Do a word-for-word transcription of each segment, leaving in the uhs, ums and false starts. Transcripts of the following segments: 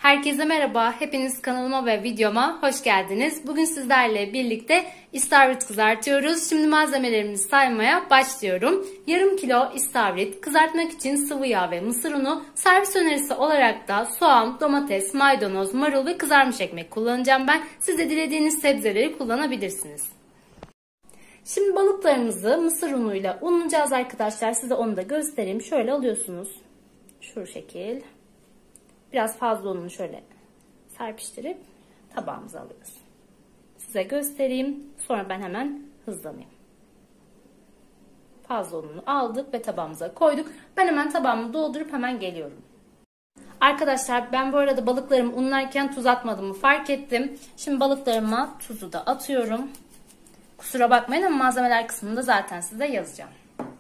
Herkese merhaba, hepiniz kanalıma ve videoma hoş geldiniz. Bugün sizlerle birlikte istavrit kızartıyoruz. Şimdi malzemelerimizi saymaya başlıyorum. Yarım kilo istavrit, kızartmak için sıvı yağ ve mısır unu, servis önerisi olarak da soğan, domates, maydanoz, marul ve kızarmış ekmek kullanacağım ben. Siz de dilediğiniz sebzeleri kullanabilirsiniz. Şimdi balıklarımızı mısır unuyla unlayacağız arkadaşlar. Size onu da göstereyim. Şöyle alıyorsunuz. Şu şekil. Biraz fazla ununu şöyle serpiştirip tabağımıza alıyoruz. Size göstereyim. Sonra ben hemen hızlanayım. Fazla ununu aldık ve tabağımıza koyduk. Ben hemen tabağımı doldurup hemen geliyorum. Arkadaşlar ben bu arada balıklarımı unlarken tuz atmadığımı fark ettim. Şimdi balıklarıma tuzu da atıyorum. Kusura bakmayın ama malzemeler kısmında zaten size yazacağım.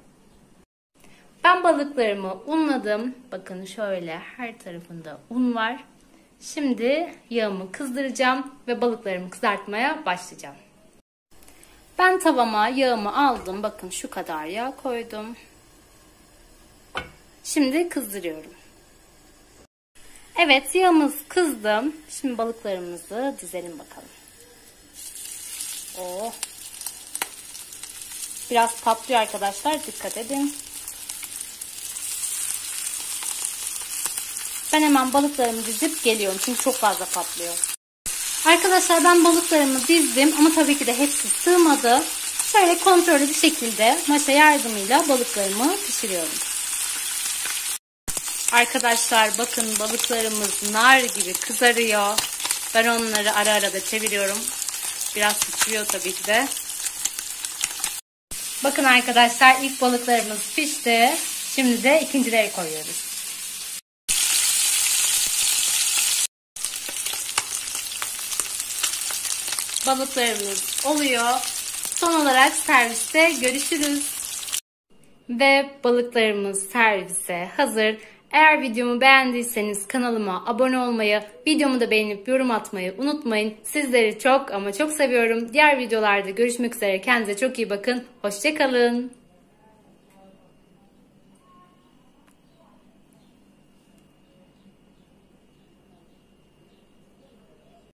Ben balıklarımı unladım. Bakın şöyle her tarafında un var. Şimdi yağımı kızdıracağım ve balıklarımı kızartmaya başlayacağım. Ben tavama yağımı aldım. Bakın şu kadar yağ koydum. Şimdi kızdırıyorum. Evet, yağımız kızdı. Şimdi balıklarımızı dizelim bakalım. Oh. Biraz patlıyor arkadaşlar. Dikkat edin. Ben hemen balıklarımı dizip geliyorum. Çünkü çok fazla patlıyor. Arkadaşlar ben balıklarımı dizdim. Ama tabii ki de hepsi sığmadı. Şöyle kontrollü bir şekilde maşa yardımıyla balıklarımı pişiriyorum. Arkadaşlar bakın balıklarımız nar gibi kızarıyor. Ben onları ara ara da çeviriyorum. Biraz sıçrıyor tabii ki de. Bakın arkadaşlar ilk balıklarımız pişti. Şimdi de ikincileri koyuyoruz. Balıklarımız oluyor. Son olarak serviste görüşürüz. Ve balıklarımız servise hazır. Eğer videomu beğendiyseniz kanalıma abone olmayı, videomu da beğenip yorum atmayı unutmayın. Sizleri çok ama çok seviyorum. Diğer videolarda görüşmek üzere. Kendinize çok iyi bakın. Hoşça kalın.